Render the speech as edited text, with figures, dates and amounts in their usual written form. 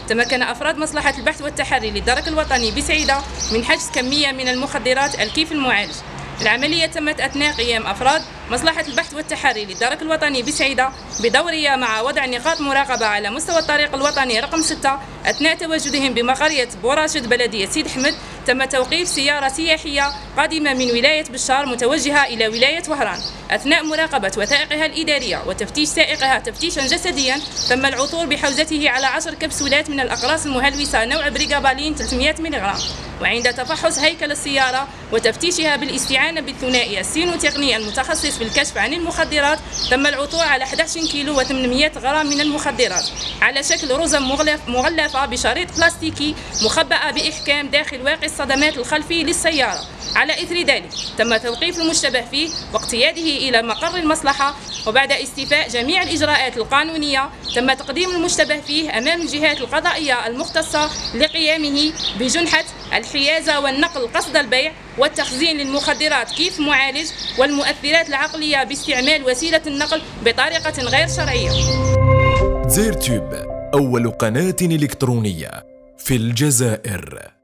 تمكن أفراد مصلحة البحث والتحري للدرك الوطني بسعيدة من حجز كمية من المخدرات الكيف المعالج. العملية تمت أثناء قيام أفراد مصلحة البحث والتحري للدرك الوطني بسعيدة بدورية مع وضع نقاط مراقبة على مستوى الطريق الوطني رقم 6 أثناء تواجدهم بمقرية بوراشد بلدية سيد حمد. تم توقيف سيارة سياحية قادمة من ولاية بشار متوجهة إلى ولاية وهران. أثناء مراقبة وثائقها الإدارية وتفتيش سائقها تفتيشا جسديا تم العثور بحوزته على 10 كبسولات من الأقراص المهلوسة نوع بريغابالين 300 ملغ. وعند تفحص هيكل السيارة وتفتيشها بالاستعانة بالثنائي السينوتقني المتخصص في الكشف عن المخدرات تم العثور على 11 كيلو و800 غرام من المخدرات على شكل رزم مغلفة بشريط بلاستيكي مخبأة بإحكام داخل واقي الصدمات الخلفي للسيارة. على إثر ذلك تم توقيف المشتبه فيه واقتياده إلى مقر المصلحة، وبعد استيفاء جميع الإجراءات القانونية تم تقديم المشتبه فيه أمام الجهات القضائية المختصة لقيامه بجنحة الحيازة والنقل قصد البيع والتخزين للمخدرات كيف معالج والمؤثرات العقلية باستعمال وسيلة النقل بطريقة غير شرعية. زيرتيوب أول قناة إلكترونية في الجزائر.